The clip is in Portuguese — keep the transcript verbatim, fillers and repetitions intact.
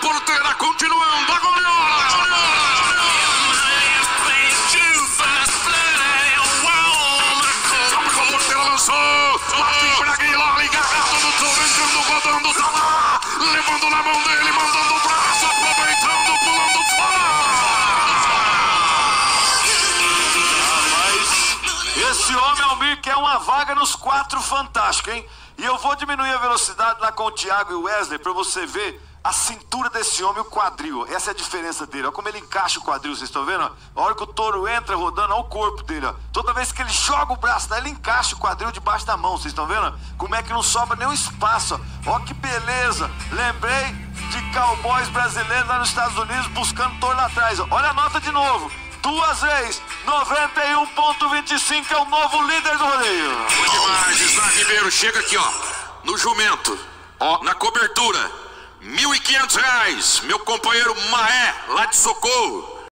porteira, continuando, agora! Martim Braguila ligado no touro, entrando, rodando, tá lá, levando na mão dele, mandando o braço, aproveitando, pulando Rapaz, esse homem Almir quer uma vaga nos quatro fantásticos, hein? E eu vou diminuir a velocidade lá com o Thiago e o Wesley pra você ver a cintura desse homem, o quadril. Essa é a diferença dele. Olha como ele encaixa o quadril, vocês estão vendo? A hora que o touro entra rodando, olha o corpo dele. Ó. Toda vez que ele joga o braço, ele encaixa o quadril debaixo da mão, vocês estão vendo? Como é que não sobra nenhum espaço. Ó. Olha que beleza. Lembrei de cowboys brasileiros lá nos Estados Unidos buscando touro lá atrás. Ó. Olha a nota de novo. Duas vezes, noventa e um ponto vinte e cinco é o novo líder do rodeio. Bom demais, Isaac Ribeiro, chega aqui, ó, no jumento, ó, na cobertura, mil e quinhentos reais, meu companheiro Maé, lá de Socorro.